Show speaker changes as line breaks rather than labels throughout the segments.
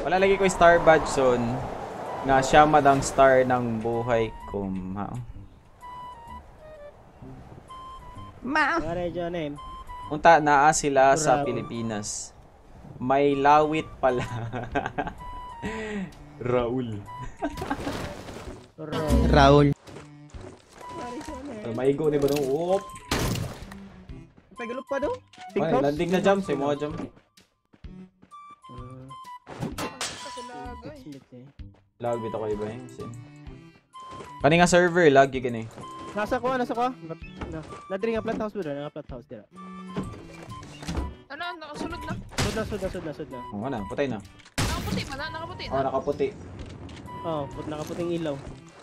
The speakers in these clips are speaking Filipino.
Palalagay ko yung star badge son. Nga siya madang star ng buhay ko. Ma.
What is your name?
Unta naa sila sa Pilipinas. May lawit pala. Raul.
Raul.
Maigo ni ba nung oop?
Pagalop pa daw?
Ay, landing na jump. Say mo jump. Lag bito ko iba yun. Kani nga server, lag yun gani.
Nasa ko. Nadiri nga plant house ba doon? Nga plant house dira.
Ano? Nakasunod na?
Sud na.
Oo na, patay na.
Nakaputi ba na? Nakaputi na?
Oo, nakaputi.
Oo, nakaputing ilaw.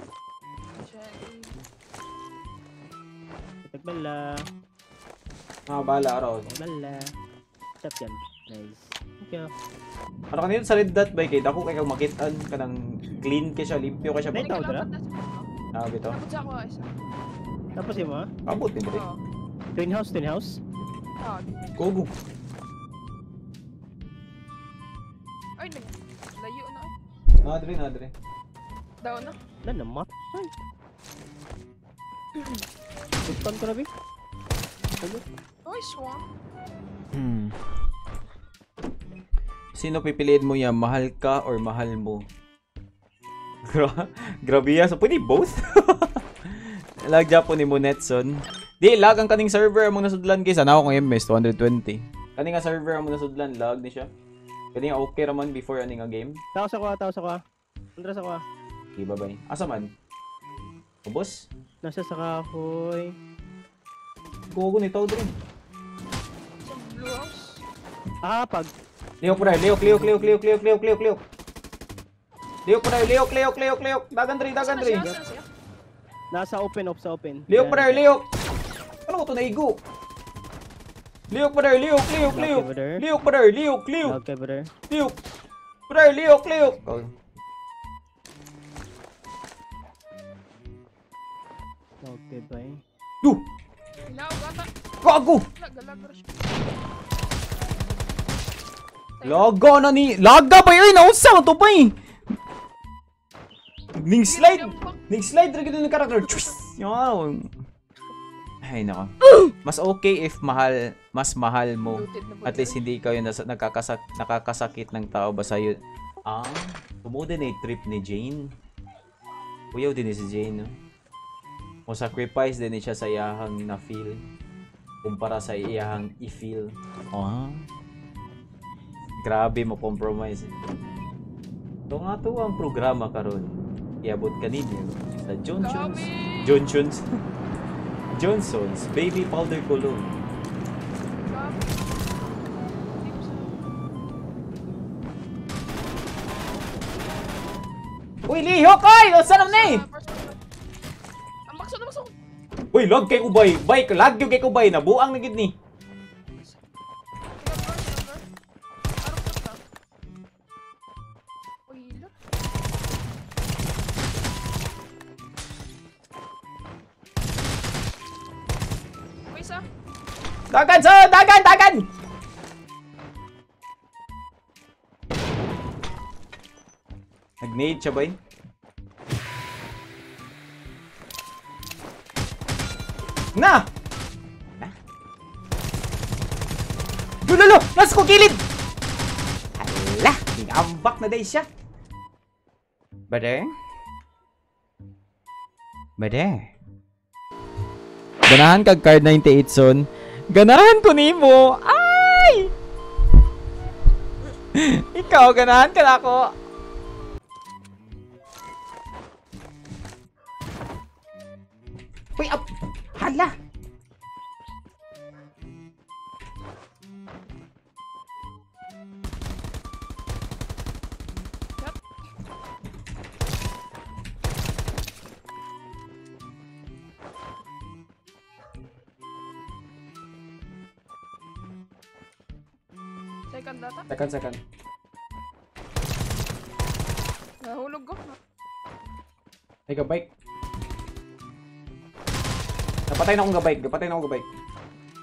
Tagbala.
Bala araw.
Bala. Chat yan. Nice. Okay.
Ano kanina sa red dot ba kay dako kay kag makitaan kanang clean kay siya, limpyo kay siya.
May tao dira?
Bito.
Tapos ako isa.
Tapos yun mo ha?
Abot din ba?
Oo.
Twin house?
Ah,
Kugo.
ay, layo na ay.
Nadre.
Daw na.
Wala na map. Ay. Tutan ko na bi.
Oy, swang.
Sino pipiliin mo yan? Mahal ka or mahal mo? Grabe yan. So, pwede both? Lag Japon ni mo Netson. Di, lag ang kaning server among nasudlan guys. Ano ako kong MS? 220. Kaning nga server among nasudlan. Lag ni siya. Kaning nga okay raman before aning nga game.
Tao sa ko. Andras ako.
Okay, bye-bye. Asa man? Ubos?
Nasa sa kahoy.
Kugo ni tao din.
Sa blue house.
Pag.
Liok pa rin. Liok. Liok pa rin. Liok. Dagan diri.
Nasa open.
Liok pa rin. Liok. Ano ko to naigo? Liok pa rin. Liok. Liok pa rin. Liok.
Okay, brother.
Liok. Brother, liok.
Okay, bye.
Duh!
Hinaw, gata.
Gago!
Galagar siya.
Laga na ni... Laga ba yun? Nausa mo to pa eh! Ning slide rin gito ng karakter. Yaw! Ay nako. Mas okay if mas mahal mo. At least hindi ikaw yung nakakasakit ng tao ba sa'yo. Tumudo na yung trip ni Jane. Uyaw din si Jane, no? O sacrifice din siya sa iyahang na-feel kumpara sa iyahang i-feel. Grabe mo compromise. Ito nga to ang programa karon. Iabot kanino sa Johnson's Baby Powder Cologne. Uy, lihok ay! Saan na eh?
Maksud.
Uy, lag kay ubay. Lag yung kay ubay. Nabuang na gid ni. Dagan! Nag-nade siya ba? Na! Lolo! Nasa ko kilid! Hala! Nag-ambak na day siya. Bade? Ganahan kag card 98 son. Ganahan ko nimo. Ay! Ikaw ganahan ka na ako. Uy, hala!
Second data?
Second.
Nahulog ko.
Ay, gabike. Napatay na akong gabike.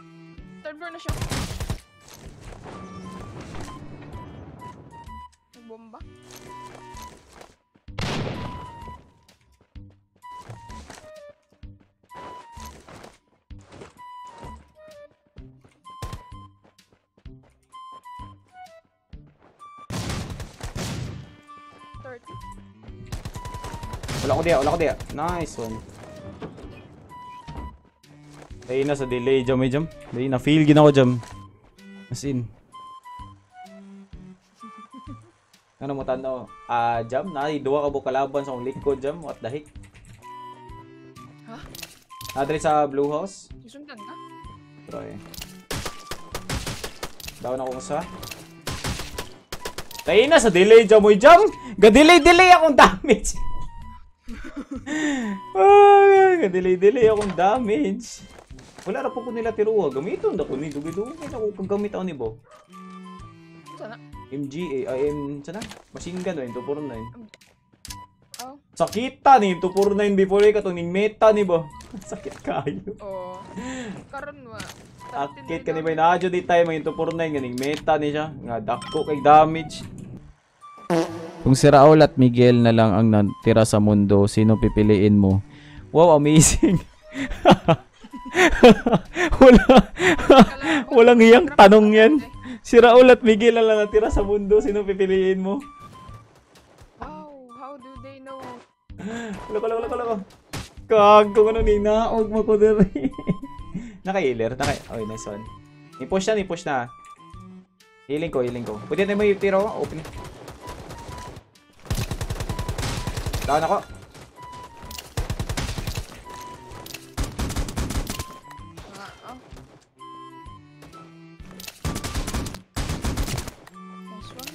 Third floor na siya. Bomba.
Wala ko diya. Nice one. Dahil na sa delay jam eh jam. Dahil na feel gina ko jam. As in. Ano mo tanaw? Jam? Duwa ka bo kalaban sa akong likod jam. What the heck?
Ha?
Nadali sa blue house.
Isundan ka?
Try. Down ako sa. Dahil na sa delay jam mo jam. Ga-delay akong damage. Ga-delay akong damage. Wala na po ko nila tiruwa. Gamiton na ko ni Dugido. Kaya ako kagamit ako ni Bo.
Sana?
MGA, sana? Machine gun yun, 249.
Oh.
Sakita ni 249 before ka itong meta ni Bo. Sakit kayo.
Oo. Karon wa.
Akit ka ni ba na-adyo di tayo mga 249 ganing meta ni siya. Nga dako kay damage. Kung si Raul at Miguel na lang ang natira sa mundo, sino pipiliin mo? Wow, amazing. Walang hiyang tanong yan. Si Raul at Miguel na lang natira sa mundo, sino pipiliin mo?
Wow, how do they know?
Wala. Kagong ano ni naog mo ko diri. Naka-healer, Oy, nice one. I-push na. Healing ko. Pwede na mo yung tiro, open. Down ako.
Nice one.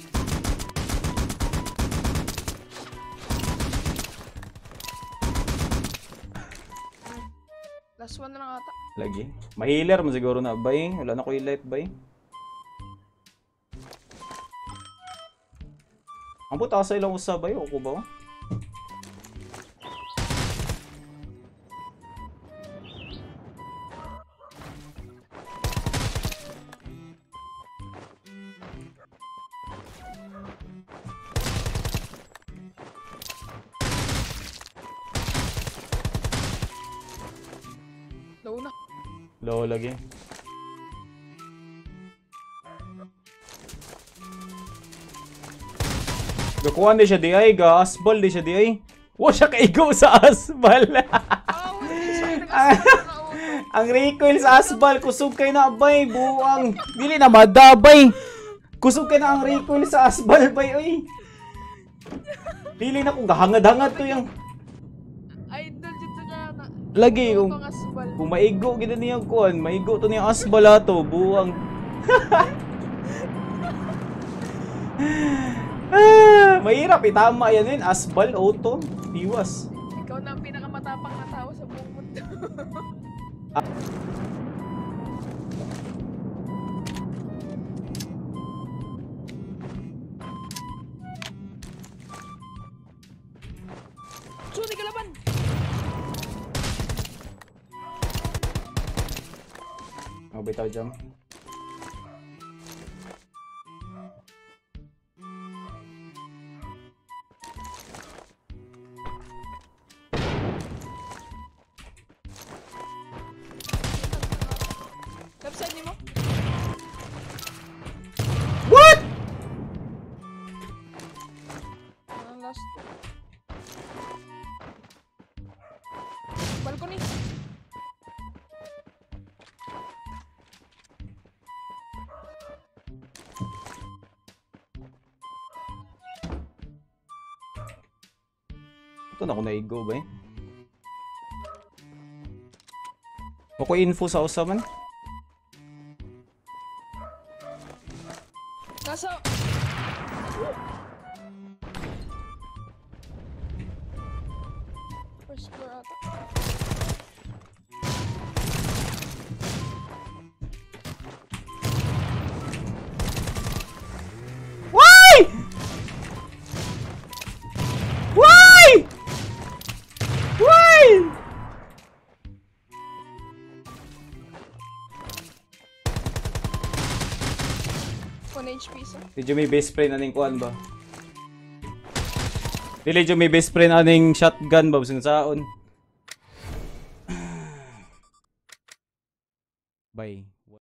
Last one na lang ata.
Lagi. Ma-healer mo siguro na, bay. Wala na ko yung life, bay. Ang puta sa ilang usabay, o ko ba?
Low na.
Low lagi. Gakuhan di siya di ay, ga-asbal di siya di ay. Wa siya kaigaw sa asbal.
Oh, nag-asbal na auto.
Ang recoil sa asbal, kusog kay na bay, buang. Dili na madabay. Kusog kay na ang recoil sa asbal bay, oy. Dili na kung gahangad-hangad to yung
Idol dito na na.
lagi
Auto
kung
ang asbal.
kung maigo gid niyang kuan, maigo to niyang asbal ato, buang. Mahirap itama yan yun, asbal, auto, iwas.
Ikaw na ang pinakamatapang na tao sa buong mundo. Suni kalaban!
Oh, bitaw jam.
Left side ni mo?
What?
Last. Balcony.
Ito na ako naigo ba eh. Ako info sa usaman.
Nasa... First floor ata.
Why? Why? Why?
1 HP sa.
Did you may best friend na ning kuan ba? Dili jo may best friend aning shotgun babs ng saon. Bye.